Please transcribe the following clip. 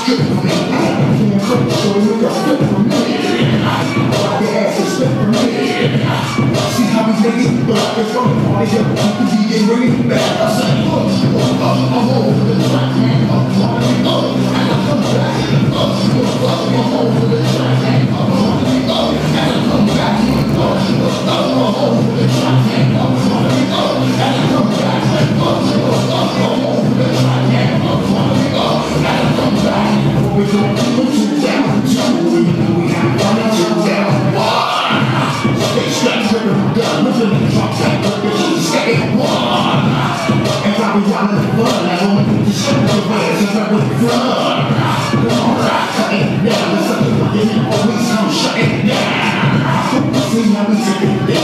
good for me. Can't quit, so you got good for me. Like the ass is good for me. See how we make it, but I can from the party, keep the DJ bringing back. I said, I'm over the track, I'm partying up, and I come back. I'm over the track, I'm partying up, and I come back. I'm over the track, I'm partying up, and I come back. I'm over the track, I'm partying up, and I come back. We're going to put you down, we have one and two down, one. Stay strapped to the gun, listen to the drop that look at you, stay one. And while we all in the fun, I won't put the shit in the way, since I'm with the flood. Come on, rock, cut it down, listen to what you hear, always come shut it down. See how we take it down.